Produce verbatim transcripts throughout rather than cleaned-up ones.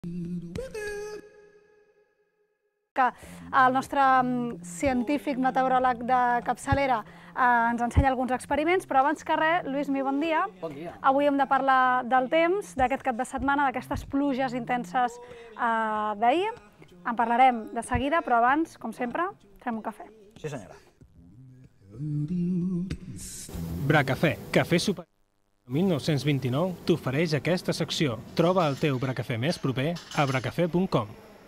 que el nostre científic meteoròleg de capçalera ens ensenya alguns experiments, però abans que res, Lluís-Mi, bon dia. Bon dia. Avui hem de parlar del temps, d'aquest cap de setmana, d'aquestes pluges intenses d'ahir. En parlarem de seguida, però abans, com sempre, fem un cafè. Sí, senyora. Bracafè, cafè superior mil nou-cents vint-i-nou, t'ofereix aquesta secció. Troba el teu bracafè més proper a bracafè punt com.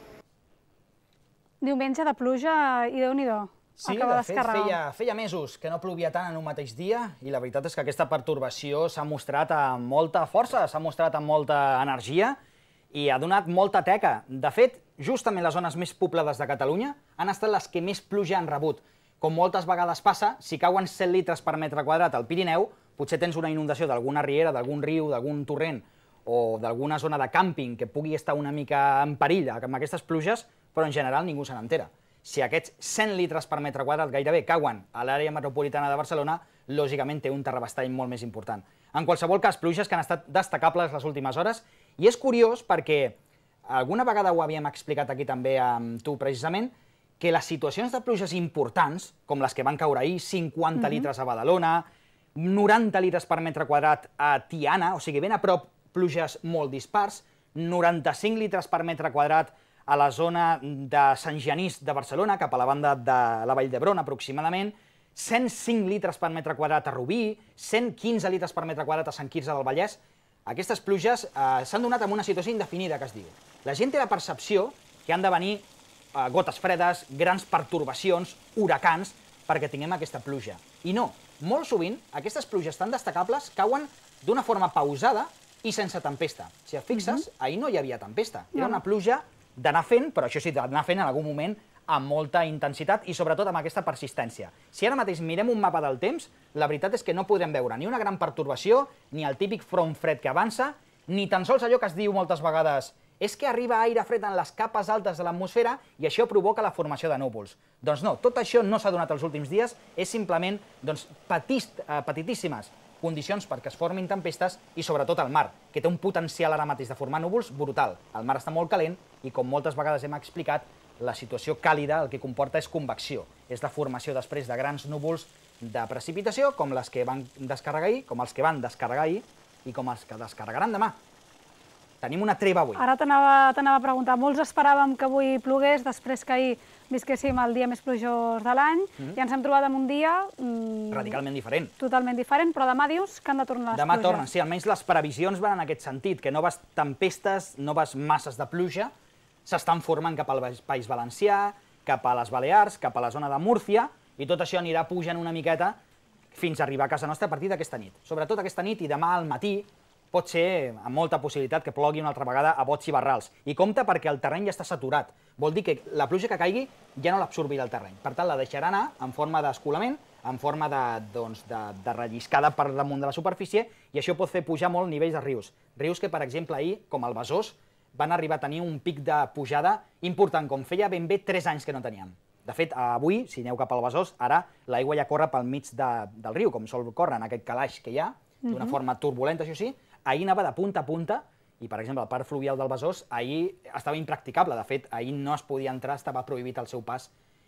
Diumenge de pluja i Déu-n'hi-do. Sí, de fet, feia, feia mesos que no plovia tant en un mateix dia i la veritat és que aquesta pertorbació s'ha mostrat amb molta força, s'ha mostrat amb molta energia i ha donat molta teca. De fet, justament les zones més poblades de Catalunya han estat les que més pluja han rebut. Com moltes vegades passa, si cauen set litres per metre quadrat al Pirineu, potser tens una inundació d'alguna riera, d'algun riu, d'algun torrent o d'alguna zona de càmping que pugui estar una mica en perill amb aquestes pluges, però en general ningú se n'entera. Si aquests cent litres per metre quadrat gairebé cauen a l'àrea metropolitana de Barcelona, lògicament té un terrabastall molt més important. En qualsevol cas, pluges que han estat destacables les últimes hores, i és curiós perquè alguna vegada ho havíem explicat aquí també amb tu precisament, que les situacions de pluges importants, com les que van caure ahir, cinquanta litres a Badalona, noranta litres per metre quadrat a Tiana, o sigui, ben a prop, pluges molt dispars, noranta-cinc litres per metre quadrat a la zona de Sant Genís de Barcelona, cap a la banda de la Vall d'Hebron, aproximadament, cent cinc litres per metre quadrat a Rubí, cent quinze litres per metre quadrat a Sant Quirze del Vallès. Aquestes pluges eh, s'han donat en una situació indefinida, que es diu. La gent té la percepció que han de venir eh, gotes fredes, grans pertorbacions, huracans, perquè tinguem aquesta pluja. I no, molt sovint aquestes pluges tan destacables cauen d'una forma pausada i sense tempesta. Si et fixes, mm-hmm. ahir no hi havia tempesta. Era una pluja d'anar fent, però això sí, d'anar fent en algun moment amb molta intensitat i sobretot amb aquesta persistència. Si ara mateix mirem un mapa del temps, la veritat és que no podrem veure ni una gran pertorbació, ni el típic front fred que avança, ni tan sols allò que es diu moltes vegades és que arriba aire fred en les capes altes de l'atmosfera i això provoca la formació de núvols. Doncs no, tot això no s'ha donat els últims dies, és simplement doncs, petist, eh, petitíssimes condicions perquè es formin tempestes i sobretot el mar, que té un potencial ara mateix de formar núvols brutal. El mar està molt calent i, com moltes vegades hem explicat, la situació càlida el que comporta és convecció. És la formació després de grans núvols de precipitació, com les que van descarregar ahir, com els que van descarregar ahir i com els que descarregaran demà. Tenim una treva avui. Ara t'anava a preguntar, molts esperàvem que avui plogués, després que ahir visquéssim el dia més plujós de l'any, i ens hem trobat en un dia radicalment diferent. Totalment diferent, però demà dius que han de tornar les pluges. Demà tornen, sí, almenys les previsions van en aquest sentit, que noves tempestes, noves masses de pluja s'estan formant cap al País Valencià, cap a les Balears, cap a la zona de Múrcia, i tot això anirà pujant una miqueta fins a arribar a casa nostra a partir d'aquesta nit. Sobretot aquesta nit i demà al matí, pot ser amb molta possibilitat que plogui una altra vegada a bots i barrals. I compte perquè el terreny ja està saturat. Vol dir que la pluja que caigui ja no l'absorbirà el terreny. Per tant, la deixarà anar en forma d'escolament, en forma de, doncs, de, de relliscada per damunt de la superfície, i això pot fer pujar molt nivells de rius. Rius que, per exemple, ahir, com el Besòs, van arribar a tenir un pic de pujada important, com feia ben bé tres anys que no teníem. De fet, avui, si aneu cap al Besòs, ara l'aigua ja corre pel mig de, del riu, com sol córrer en aquest calaix que hi ha, d'una forma turbulenta, això sí. Ahir anava de punta a punta, i per exemple el parc fluvial del Besòs ahir estava impracticable, de fet ahir no es podia entrar, estava prohibit el seu pas,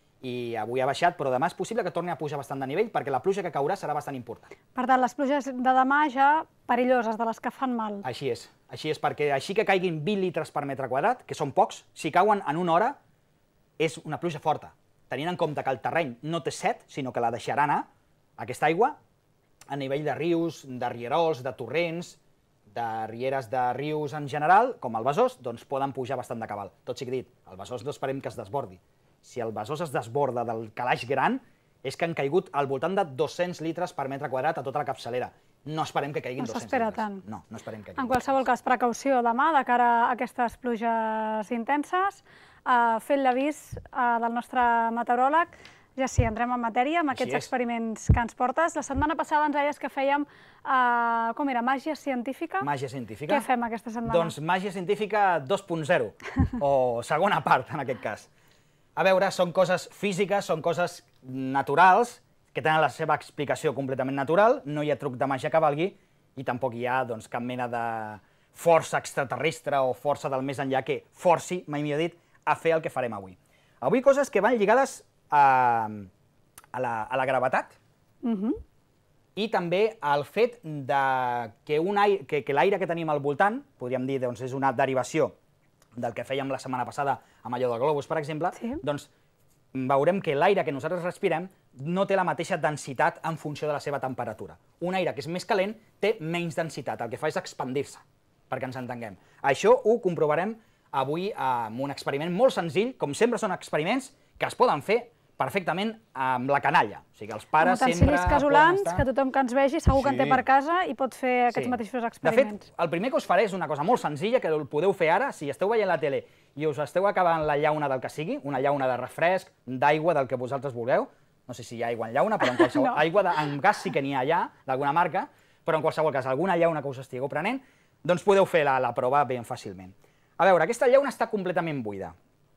i avui ha baixat, però demà és possible que torni a pujar bastant de nivell, perquè la pluja que caurà serà bastant important. Per tant, les pluges de demà ja perilloses, de les que fan mal. Així és, així és, perquè així que caiguin vint litres per metre quadrat, que són pocs, si cauen en una hora, és una pluja forta, tenint en compte que el terreny no té set, sinó que la deixarà anar, aquesta aigua, a nivell de rius, de rierols, de torrents, de rieres de rius en general, com el Besòs, doncs poden pujar bastant de cabal. Tot sigui dit, el Besòs no esperem que es desbordi. Si el Besòs es desborda del calaix gran, és que han caigut al voltant de dos-cents litres per metre quadrat a tota la capçalera. No esperem que caiguin dos-cents litres. No s'espera tant. No, no esperem que caiguin. En qualsevol cas, precaució demà de cara a aquestes pluges intenses. Fent l'avís del nostre meteoròleg, ja sí, entrem en matèria amb aquests experiments que ens portes. La setmana passada ens deies que fèiem, com era, màgia científica? Màgia científica. Què fem aquesta setmana? Doncs màgia científica dos punt zero, o segona part, en aquest cas. A veure, són coses físiques, són coses naturals, que tenen la seva explicació completament natural, no hi ha truc de màgia que valgui, i tampoc hi ha cap mena de força extraterrestre o força del més enllà que forci, mai millor dit, a fer el que farem avui. Avui coses que van lligades a, a, la, a la gravetat Uh-huh. i també al fet de que, un aire, que, que l'aire que tenim al voltant, podríem dir, doncs, és una derivació del que fèiem la setmana passada amb allò del globus, per exemple, Sí. doncs veurem que l'aire que nosaltres respirem no té la mateixa densitat en funció de la seva temperatura. Un aire que és més calent té menys densitat, el que fa és expandir-se, perquè ens entenguem. Això ho comprovarem avui amb un experiment molt senzill, com sempre són experiments que es poden fer perfectament amb la canalla. O sigui, els pares Amb sempre utensilis poden casolans, estar... que tothom que ens vegi segur que en té Sí. per casa i pot fer aquests Sí. mateixos De experiments. fet, el primer que us faré és una cosa molt senzilla, que el podeu fer ara, si esteu veient la tele i us esteu acabant la llauna del que sigui, una llauna de refresc, d'aigua, del que vosaltres vulgueu, no sé si hi ha aigua en llauna, però en qualsevol... No. Aigua de, en gas sí que n'hi ha allà, d'alguna marca, però en qualsevol cas, alguna llauna que us estigueu prenent, doncs podeu fer la, la prova ben fàcilment. A veure, aquesta llauna està completament buida.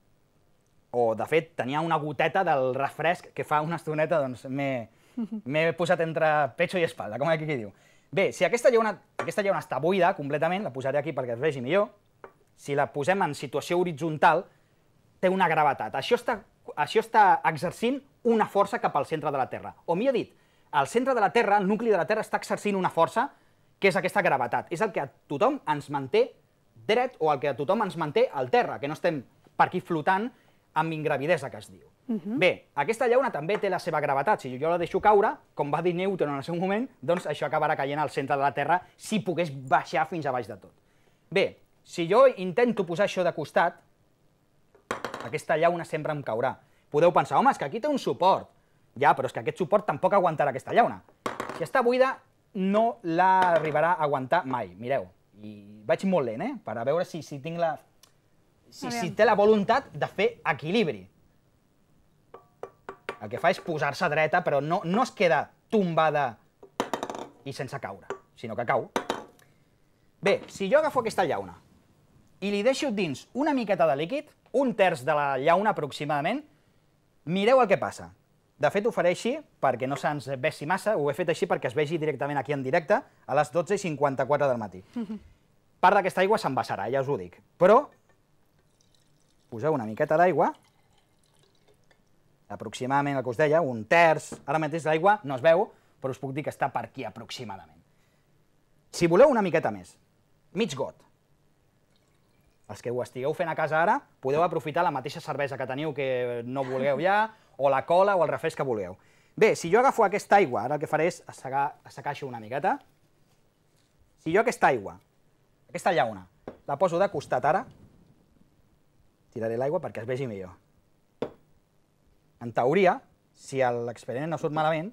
O, de fet, tenia una goteta del refresc que fa una estoneta, doncs m'he posat entre pecho i espalda, com aquí qui diu. Bé, si aquesta llauna, aquesta llauna està buida completament, la posaré aquí perquè es vegi millor, si la posem en situació horitzontal, té una gravetat. Això està, això està exercint una força cap al centre de la Terra. O millor dit, al centre de la Terra, el nucli de la Terra està exercint una força que és aquesta gravetat. És el que a tothom ens manté dret o el que a tothom ens manté al terra, que no estem per aquí flotant amb ingravidesa, que es diu. Uh-huh. Bé, aquesta llauna també té la seva gravetat. Si jo la deixo caure, com va dir Newton en el seu moment, doncs això acabarà caient al centre de la Terra si pogués baixar fins a baix de tot. Bé, si jo intento posar això de costat, aquesta llauna sempre em caurà. Podeu pensar, home, és que aquí té un suport. Ja, però és que aquest suport tampoc aguantarà aquesta llauna. Si està buida, no l'arribarà a aguantar mai. Mireu, i vaig molt lent, eh? Per a veure si, si tinc la... Si, si té la voluntat de fer equilibri. El que fa és posar-se dreta, però no, no es queda tombada i sense caure, sinó que cau. Bé, si jo agafo aquesta llauna i li deixo dins una miqueta de líquid, un terç de la llauna aproximadament, mireu el que passa. De fet, ho faré així perquè no se'ns vegi massa, ho he fet així perquè es vegi directament aquí en directe a les dotze i cinquanta-quatre del matí. Part d'aquesta aigua s'envasarà, ja us ho dic. Però poseu una miqueta d'aigua, aproximadament el que us deia, un terç, ara mateix l'aigua no es veu, però us puc dir que està per aquí aproximadament. Si voleu una miqueta més, mig got, els que ho estigueu fent a casa ara, podeu aprofitar la mateixa cervesa que teniu que no vulgueu ja, o la cola o el refresc que vulgueu. Bé, si jo agafo aquesta aigua, ara el que faré és assecar, assecar-ho una miqueta, si jo aquesta aigua, aquesta llauna, la poso de costat ara, tiraré l'aigua perquè es vegi millor. En teoria, si l'experiment no surt malament,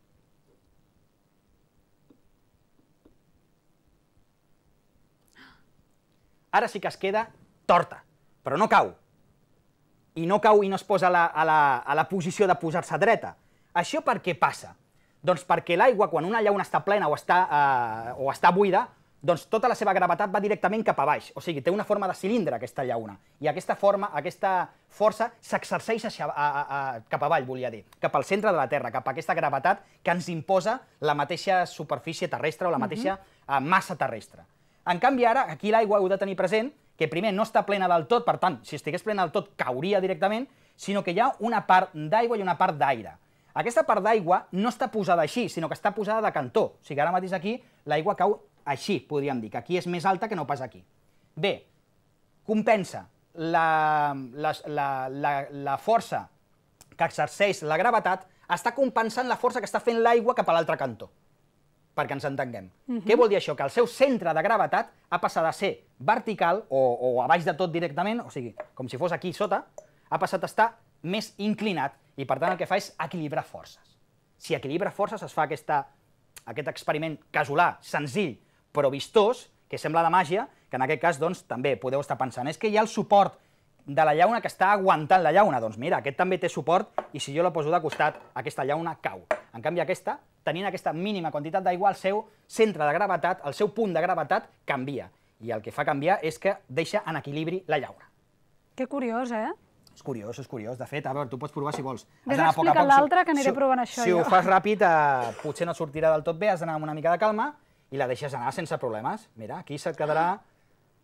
ara sí que es queda torta, però no cau. I no cau i no es posa a la, a la, a la posició de posar-se dreta. Això per què passa? Doncs perquè l'aigua, quan una llauna està plena o està, eh, o està buida, doncs tota la seva gravetat va directament cap a baix. O sigui, té una forma de cilindre, aquesta llauna. I aquesta forma, aquesta força s'exerceix cap avall, volia dir, cap al centre de la Terra, cap a aquesta gravetat que ens imposa la mateixa superfície terrestre o la mateixa uh, massa terrestre. En canvi, ara, aquí l'aigua heu de tenir present que primer no està plena del tot, per tant, si estigués plena del tot cauria directament, sinó que hi ha una part d'aigua i una part d'aire. Aquesta part d'aigua no està posada així, sinó que està posada de cantó. O sigui, ara mateix aquí l'aigua cau així, podríem dir, que aquí és més alta que no pas aquí. Bé, compensa la, la, la, la, la força que exerceix la gravetat, està compensant la força que està fent l'aigua cap a l'altre cantó, perquè ens entenguem. Uh-huh. Què vol dir això? Que el seu centre de gravetat ha passat a ser vertical o, o a baix de tot directament, o sigui, com si fos aquí sota, ha passat a estar més inclinat i, per tant, el que fa és equilibrar forces. Si equilibra forces es fa aquesta, aquest experiment casolà, senzill, però vistós, que sembla de màgia, que en aquest cas, doncs, també podeu estar pensant, és que hi ha el suport de la llauna que està aguantant la llauna. Doncs mira, aquest també té suport i si jo la poso de costat, aquesta llauna cau. En canvi, aquesta, tenint aquesta mínima quantitat d'aigua, el seu centre de gravetat, el seu punt de gravetat, canvia. I el que fa canviar és que deixa en equilibri la llauna. Que curiós, eh? És curiós, és curiós. De fet, a veure, tu pots provar si vols. Vés explicant l'altre, que aniré provant això jo. Si ho fas ràpid, potser no sortirà del tot bé, has d'anar amb una mica de calma i la deixes anar sense problemes. Mira, aquí se't quedarà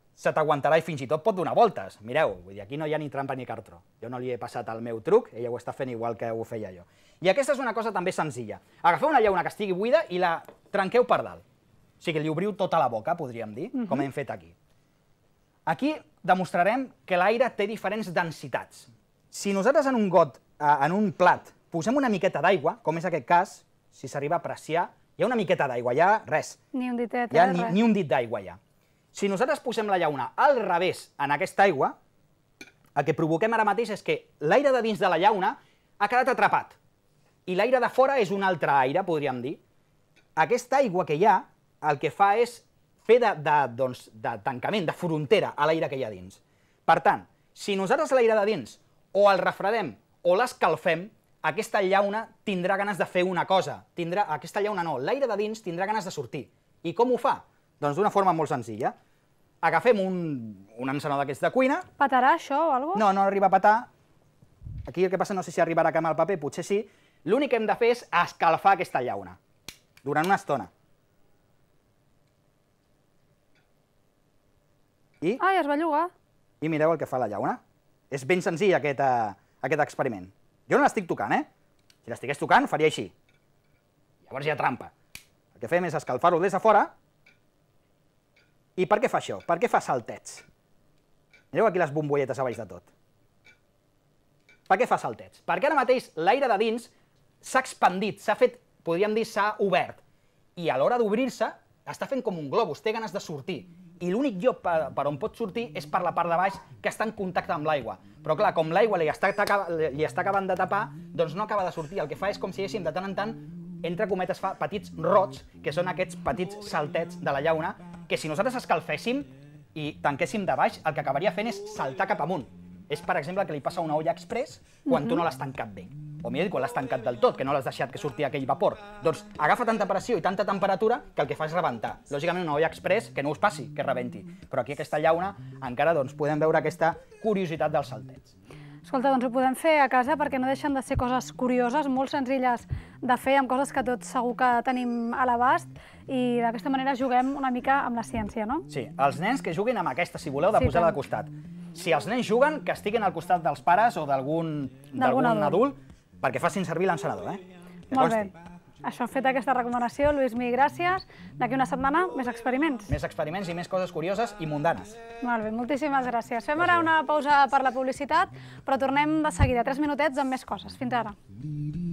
se t'aguantarà i fins i tot pot donar voltes. Mireu, vull dir, aquí no hi ha ni trampa ni cartró. Jo no li he passat el meu truc, ella ho està fent igual que ho feia jo. I aquesta és una cosa també senzilla. Agafeu una llauna que estigui buida i la trenqueu per dalt. O sigui, li obriu tota la boca, podríem dir, com hem fet aquí. Aquí demostrarem que l'aire té diferents densitats. Si nosaltres en un got, en un plat, posem una miqueta d'aigua, com és aquest cas, si s'arriba a apreciar, hi ha una miqueta d'aigua, hi ha res. Ni un ditet, eh? Ni, ni un dit d'aigua hi ha. Si nosaltres posem la llauna al revés en aquesta aigua, el que provoquem ara mateix és que l'aire de dins de la llauna ha quedat atrapat i l'aire de fora és un altre aire, podríem dir. Aquesta aigua que hi ha, el que fa és fer de, de, doncs, de tancament, de frontera a l'aire que hi ha dins. Per tant, si nosaltres l'aire de dins o el refredem o l'escalfem, aquesta llauna tindrà ganes de fer una cosa. Tindrà, aquesta llauna no, l'aire de dins tindrà ganes de sortir. I com ho fa? Doncs d'una forma molt senzilla. Agafem un, un encenedor d'aquests de cuina. Petarà això o alguna cosa? No, no arriba a petar. Aquí el que passa, no sé si arribarà a quemar el paper, potser sí. L'únic que hem de fer és escalfar aquesta llauna durant una estona. I, Ai, es va llogar. I mireu el que fa la llauna. És ben senzill aquest, uh, aquest experiment. Jo no l'estic tocant, eh? Si l'estigués tocant, faria així. Llavors hi ha trampa. El que fem és escalfar-ho des de fora. I per què fa això? Per què fa saltets? Mireu aquí les bombolletes a baix de tot. Per què fa saltets? Perquè ara mateix l'aire de dins s'ha expandit, s'ha fet, podríem dir, s'ha obert. I a l'hora d'obrir-se està fent com un globus, té ganes de sortir. I l'únic lloc per, per on pot sortir és per la part de baix que està en contacte amb l'aigua. Però clar, com l'aigua li, està, li està acabant de tapar, doncs no acaba de sortir. El que fa és com si haguéssim de tant en tant, entre cometes, fa petits rots, que són aquests petits saltets de la llauna, que si nosaltres escalféssim i tanquéssim de baix, el que acabaria fent és saltar cap amunt. És, per exemple, el que li passa a una olla express quan tu no l'has tancat bé. O millor dit, quan l'has tancat del tot, que no l'has deixat que sortia aquell vapor. Doncs agafa tanta pressió i tanta temperatura que el que fa és rebentar. Lògicament, una olla express que no us passi, que rebenti. Però aquí aquesta llauna encara doncs, podem veure aquesta curiositat dels saltets. Escolta, doncs ho podem fer a casa perquè no deixen de ser coses curioses, molt senzilles de fer, amb coses que tots segur que tenim a l'abast i d'aquesta manera juguem una mica amb la ciència, no? Sí, els nens que juguin amb aquesta, si voleu, de Sí, posar-la tant. de costat. Si els nens juguen, que estiguin al costat dels pares o d'algun D'algun d'algun adult. adult, perquè facin servir l'encenedor, eh? Que Molt bé. consti. Això, fet aquesta recomanació, Lluís Mi, gràcies. D'aquí una setmana, més experiments. Més experiments i més coses curioses i mundanes. Molt bé, moltíssimes gràcies. Fem ara una pausa per la publicitat, però tornem de seguida, tres minutets amb més coses. Fins ara.